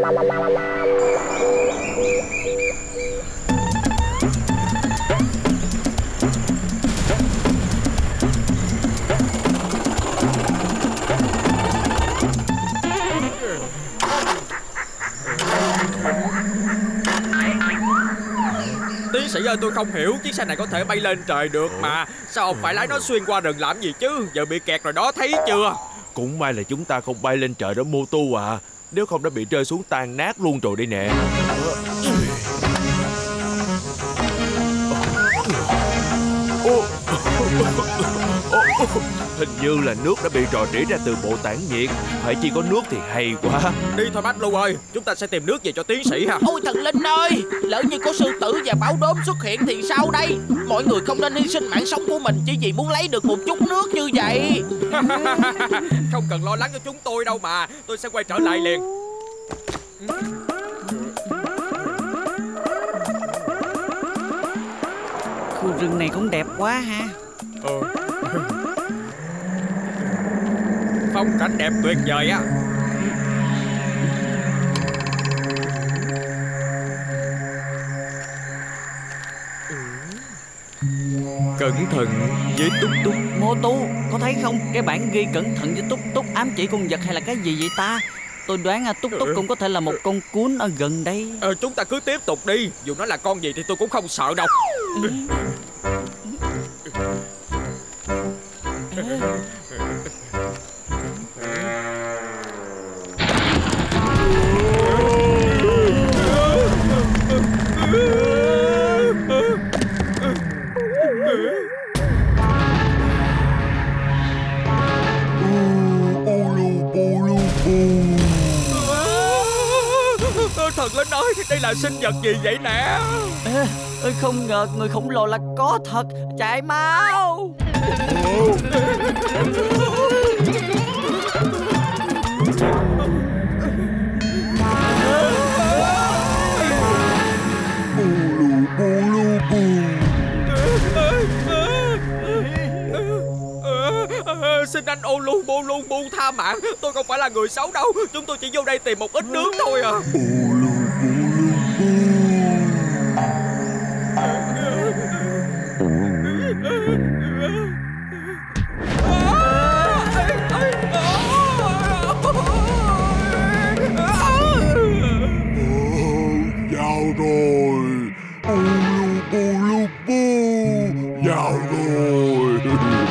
Tiến sĩ ơi, tôi không hiểu chiếc xe này có thể bay lên trời được mà sao ông phải lái nó xuyên qua rừng làm gì chứ? Giờ bị kẹt rồi đó, thấy chưa? Cũng may là chúng ta không bay lên trời đó Mô Tu à. Nếu không đã bị rơi xuống tan nát luôn rồi đây nè. Hình như là nước đã bị rò rỉ ra từ bộ tản nhiệt. Phải chi có nước thì hay quá. Đi thôi bác Lưu ơi, chúng ta sẽ tìm nước về cho tiến sĩ ha. Ôi thần linh ơi, lỡ như có sư tử và báo đốm xuất hiện thì sao đây? Mọi người không nên hy sinh mạng sống của mình chỉ vì muốn lấy được một chút nước như vậy. Không cần lo lắng cho chúng tôi đâu mà, tôi sẽ quay trở lại liền. Khu rừng này cũng đẹp quá ha. Phong cảnh đẹp tuyệt vời á. Cẩn thận với Túc Túc. Mô Tu, có thấy không? Cái bảng ghi cẩn thận với Túc Túc ám chỉ con vật hay là cái gì vậy ta? Tôi đoán Túc Túc cũng có thể là một con cún ở gần đây. Chúng ta cứ tiếp tục đi. Dù nó là con gì thì tôi cũng không sợ đâu. Thần linh ơi, đây là sinh vật gì vậy nè? Không ngờ người khổng lồ là có thật. Chạy mau. Xin anh Olu Bolu buông tha mạng. Tôi không phải là người xấu đâu. Chúng tôi chỉ vô đây tìm một ít nước thôi à. Vào rồi. Vào rồi.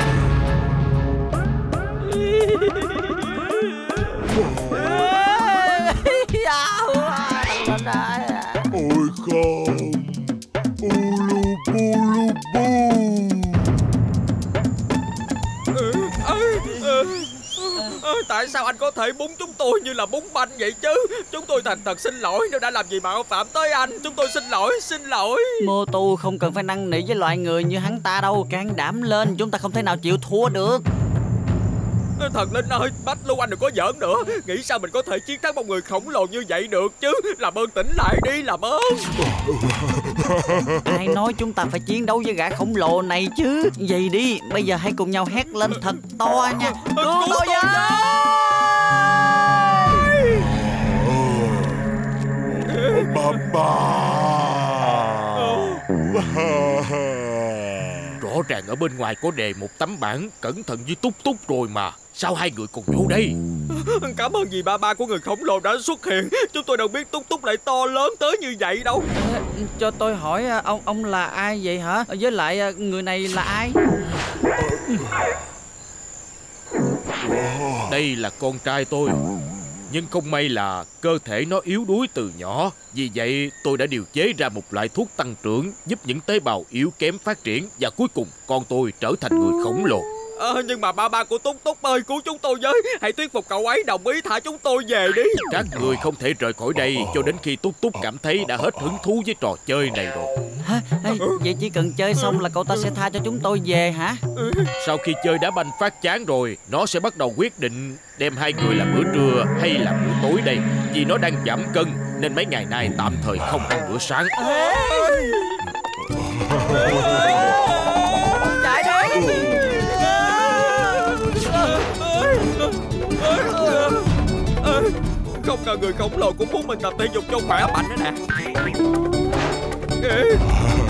Ôi không. Tại sao anh có thể búng chúng tôi như là búng banh vậy chứ? Chúng tôi thành thật xin lỗi nếu đã làm gì mạo phạm tới anh. Chúng tôi xin lỗi, xin lỗi. Mô Tu không cần phải năn nỉ với loại người như hắn ta đâu. Can đảm lên, chúng ta không thể nào chịu thua được. Thần linh ơi, Bách Lưu anh đừng có giỡn nữa. Nghĩ sao mình có thể chiến thắng một người khổng lồ như vậy được chứ? Làm ơn tỉnh lại đi, làm ơn. Ai nói chúng ta phải chiến đấu với gã khổng lồ này chứ? Vậy đi, bây giờ hãy cùng nhau hét lên thật to nha. Cứu tôi với! Rõ ràng ở bên ngoài có đề một tấm bảng cẩn thận với Túc Túc rồi mà. Sao hai người cùng vô đây? Cảm ơn vì ba của người khổng lồ đã xuất hiện. Chúng tôi đâu biết Túc Túc lại to lớn tới như vậy đâu. Cho tôi hỏi ông là ai vậy hả? Với lại người này là ai? Đây là con trai tôi. Nhưng không may là cơ thể nó yếu đuối từ nhỏ. Vì vậy tôi đã điều chế ra một loại thuốc tăng trưởng giúp những tế bào yếu kém phát triển. Và cuối cùng con tôi trở thành người khổng lồ. Nhưng mà ba của Túc Túc ơi, cứu chúng tôi với. Hãy thuyết phục cậu ấy đồng ý thả chúng tôi về đi. Các người không thể rời khỏi đây cho đến khi Túc Túc cảm thấy đã hết hứng thú với trò chơi này rồi. Hả? Vậy chỉ cần chơi xong là cậu ta sẽ tha cho chúng tôi về hả? Sau khi chơi đá banh phát chán rồi, nó sẽ bắt đầu quyết định đem hai người làm bữa trưa hay là bữa tối đây. Vì nó đang giảm cân nên mấy ngày nay tạm thời không ăn bữa sáng. Chạy đi! Không ngờ người khổng lồ cũng muốn mình tập thể dục cho khỏe mạnh đó nè. Ê.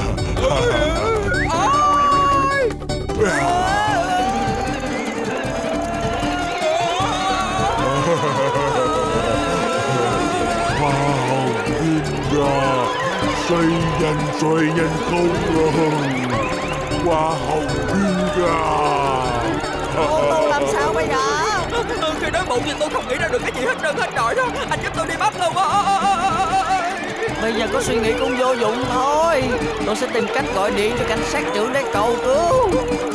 Xoay nhanh không ngừng. Hoa hồng thiên nga. Tôi làm sao bây giờ? Khi đói bụng thì tôi không nghĩ ra được cái gì hết trơn hết trọi đó. Anh giúp tôi đi bắt luôn. Bây giờ có suy nghĩ cũng vô dụng thôi. Tôi sẽ tìm cách gọi điện cho cảnh sát trưởng để cầu cứu.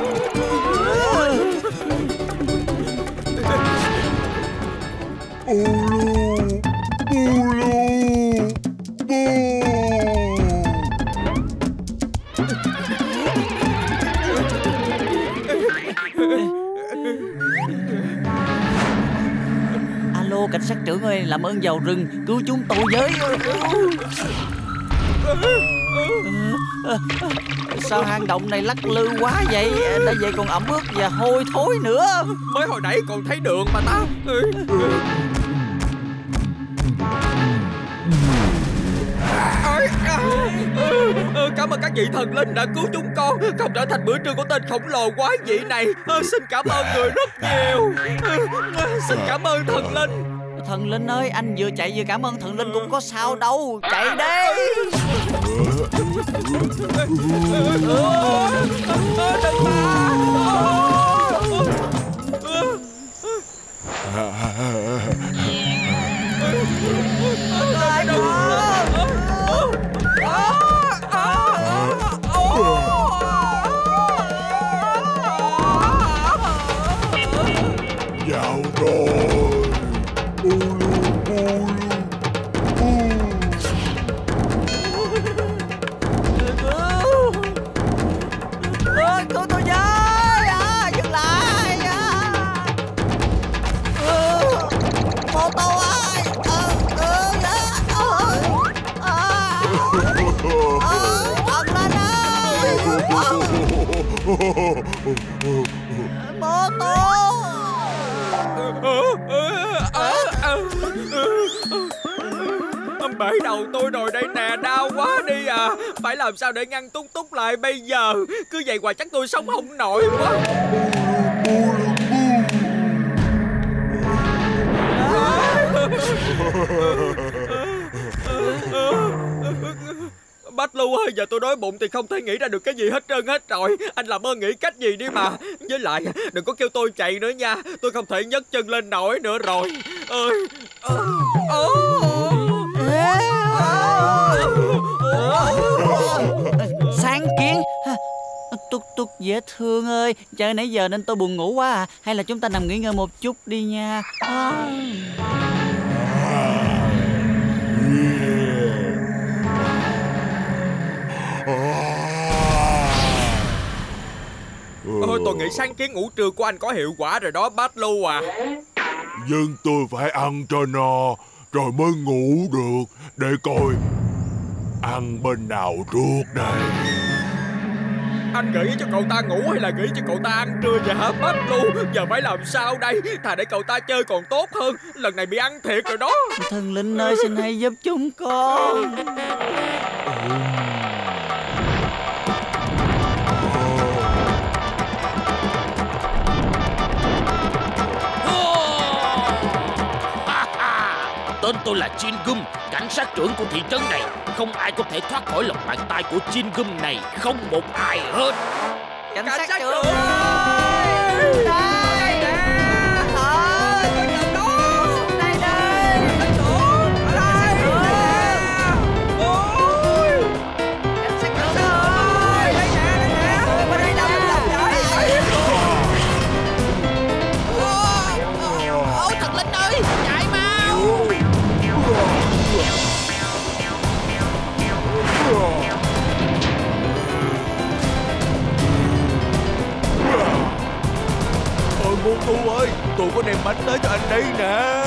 Alo, cảnh sát trưởng ơi, làm ơn vào rừng cứu chúng tôi với. Sao hang động này lắc lư quá vậy? Đã vậy còn ẩm ướt và hôi thối nữa. Mới hồi nãy còn thấy đường mà ta. Cảm ơn các vị thần linh đã cứu chúng con, không trở thành bữa trưa của tên khổng lồ quái dị này. Xin cảm ơn người rất nhiều. Xin cảm ơn thần linh. Thần linh ơi, anh vừa chạy vừa cảm ơn thần linh cũng có sao đâu. Chạy đi. Vào rồi. Cứu tôi với. Dừng lại. Mô tô ơi. Thật lên ơi. Mô tô. Bể đầu tôi rồi đây nè, đau quá đi à. Phải làm sao để ngăn Túc Túc lại bây giờ? Cứ vậy hoài chắc tôi sống không nổi quá. Bách Lưu ơi, giờ tôi đói bụng thì không thể nghĩ ra được cái gì hết trơn hết rồi. Anh làm ơn nghĩ cách gì đi mà. Với lại đừng có kêu tôi chạy nữa nha. Tôi không thể nhấc chân lên nổi nữa rồi. Sáng Kiến. Túc Túc dễ thương ơi, chơi nãy giờ nên tôi buồn ngủ quá à. Hay là chúng ta nằm nghỉ ngơi một chút đi nha. Tôi nghĩ sáng kiến ngủ trưa của anh có hiệu quả rồi đó Bách Lưu à. Nhưng tôi phải ăn cho no rồi mới ngủ được. Để coi ăn bên nào trước đây. Anh gợi ý cho cậu ta ngủ hay là gợi ý cho cậu ta ăn trưa vậy hả Bách Lưu? Giờ phải làm sao đây? Thà để cậu ta chơi còn tốt hơn. Lần này bị ăn thiệt rồi đó. Thần linh ơi, xin hãy giúp chúng con. Tên tôi là Jin Gum, cảnh sát trưởng của thị trấn này. Không ai có thể thoát khỏi lòng bàn tay của Jin Gum này. Không một ai hết. Cảnh sát trưởng ơi! đây nè! Đây đây! Cảnh sát trưởng ơi! Đây nè! Bên đây đâu vậy? Ôi thần linh ơi, chạy mau! Mô tô ơi, tôi có đem bánh tới cho anh đây nè.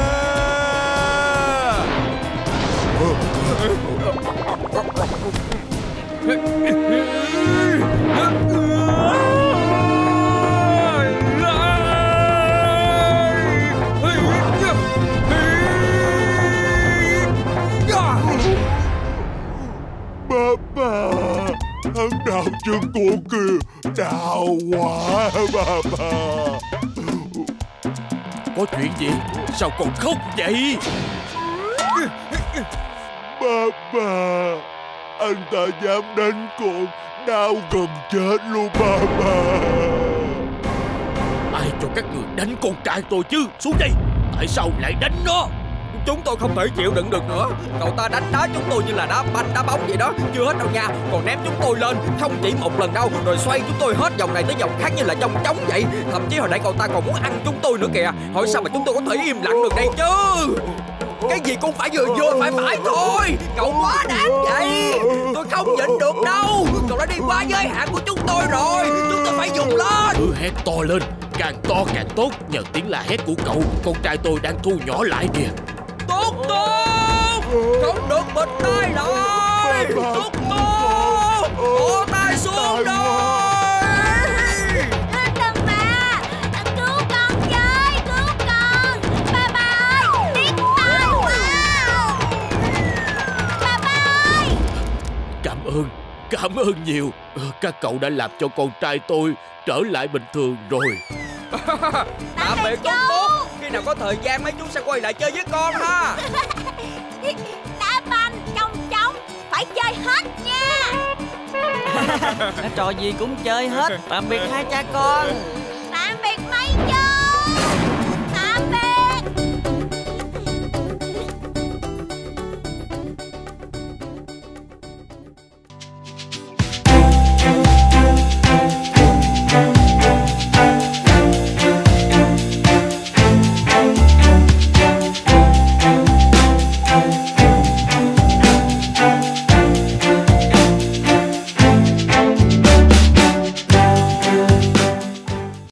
Hắn đau chân con kìa. Đau quá ba ba. Có chuyện gì? Sao còn khóc vậy? Ba ba, anh ta dám đánh con, đau gần chết luôn ba ba. Ai cho các người đánh con trai tôi chứ? Xuống đây. Tại sao lại đánh nó? Chúng tôi không thể chịu đựng được nữa. Cậu ta đánh đá chúng tôi như là đá banh đá bóng vậy đó. Chưa hết đâu nha, còn ném chúng tôi lên không chỉ một lần đâu, rồi xoay chúng tôi hết vòng này tới vòng khác như là trong trống vậy. Thậm chí hồi nãy cậu ta còn muốn ăn chúng tôi nữa kìa. Hỏi sao mà chúng tôi có thể im lặng được đây chứ? Cái gì cũng phải vừa vừa phải thôi. Cậu quá đáng vậy. Tôi không nhịn được đâu. Cậu đã đi qua giới hạn của chúng tôi rồi. Chúng tôi phải dùng lên. Cứ hét to lên, càng to càng tốt. Nhờ tiếng la hét của cậu, con trai tôi đang thu nhỏ lại kìa. Tốt tốt, không được bịt tai lại. Tốt tốt, bỏ tay xuống đây. Đừng mà, cứu con với, cứu con. Ba ba ơi, tiếc tay quá. Ba ba ơi. Cảm ơn nhiều. Các cậu đã làm cho con trai tôi trở lại bình thường rồi. Tạm biệt tốt tốt. Khi nào có thời gian mấy chú sẽ quay lại chơi với con ha. Đá banh, chong chóng, phải chơi hết nha. Trò gì cũng chơi hết. Tạm biệt hai cha con.